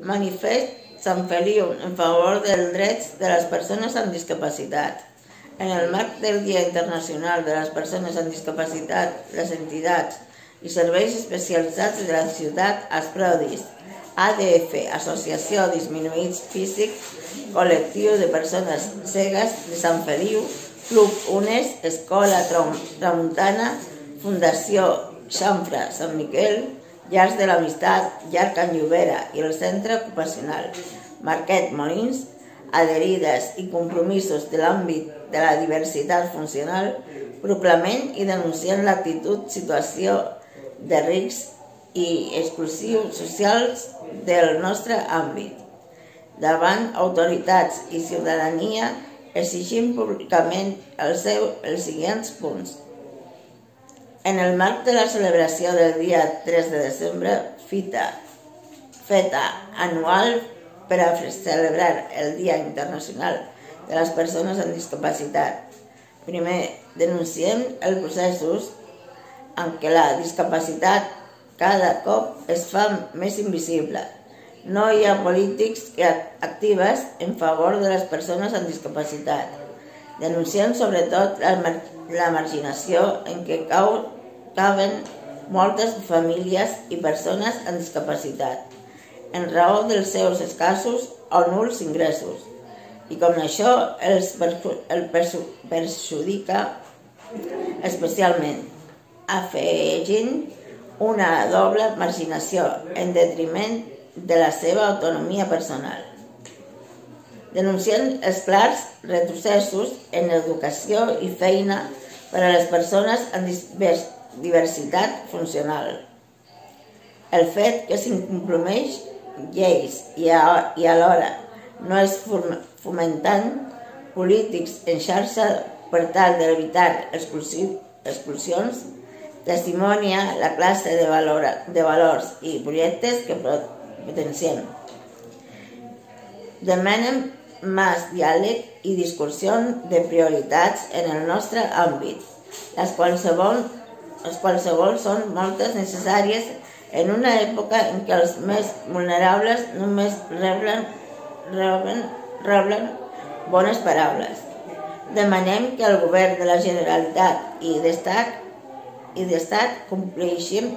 Manifest Sant Feliu en favor dels drets de les persones amb discapacitat. En el marc del Dia Internacional de les Persones amb Discapacitat, les entitats i serveis especialitzats de la ciutat Asprodi, ADF, Associació Disminuïts Físics, Col·lectiu de Persones Cegues de Sant Feliu, Club UNES, Escola Tramuntana, Fundació Xamfra Sant Miquel, Llars de l'Amistat, Llar Can Llobera i el Centre Ocupacional Marquet Molins, adherides i compromisos de l'àmbit de la diversitat funcional, proclamant i denunciant l'actitud, situació de risc i exclusió socials del nostre àmbit. Davant autoritats i ciutadania, exigim públicament els següents punts. En el marc de la celebració del dia 3 de desembre, feta anual per a celebrar el Dia Internacional de les Persones amb Discapacitat, primer denunciem els processos en què la discapacitat cada cop es fa més invisible. No hi ha polítics actives en favor de les persones amb discapacitat. Denunciem sobretot la marginació en què caben moltes famílies i persones amb discapacitat, en raó dels seus escassos o nuls ingressos, i com això els perjudica especialment, afegint una doble marginació en detriment de la seva autonomia personal. Denunciem els clars retrocessos en educació i feina per a les persones amb diversitat funcional. El fet que s'incompleix lleis i alhora no es fomentant polítics en xarxa per tal d'evitar expulsions testimonia la classe de valors i projectes que potenciem. Demanem més diàleg i discussió de prioritats en el nostre àmbit, les qualsevol són moltes necessàries en una època en què els més vulnerables només reblen bones paraules. Demanem que el govern de la Generalitat i d'Estat compleixin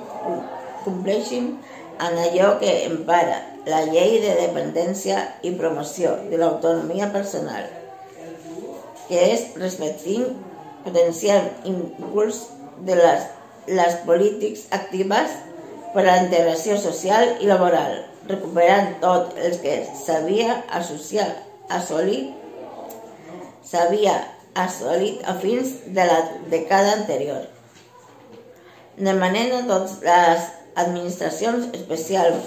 en allò que empara la llei de dependència i promoció de l'autonomia personal, que és respectant, potenciant impuls de les polítiques actives per a la integració social i laboral, recuperant tot el que s'havia assolit a fins de la dècada anterior. Demanem a totes les administracions especial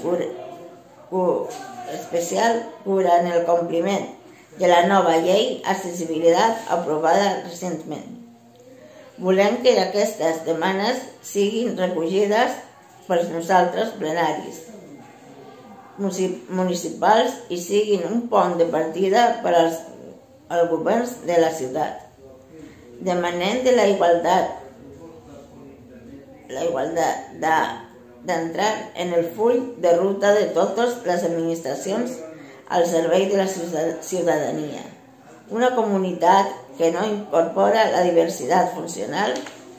cura en el compliment de la nova llei d'accessibilitat aprovada recentment. Volem que aquestes demandes siguin recollides pels nosaltres plenaris municipals i siguin un punt de partida per als governs de la ciutat. Demanem de la igualtat d'entrar en el full de ruta de totes les administracions al servei de la ciutadania. Una comunitat que no incorpora la diversitat funcional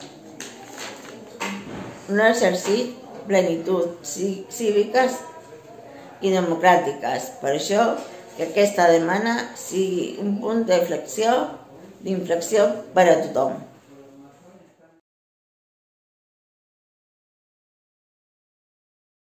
no exercit plenitud cíviques i democràtiques. Per això que aquesta demanda sigui un punt d'inflexió per a tothom.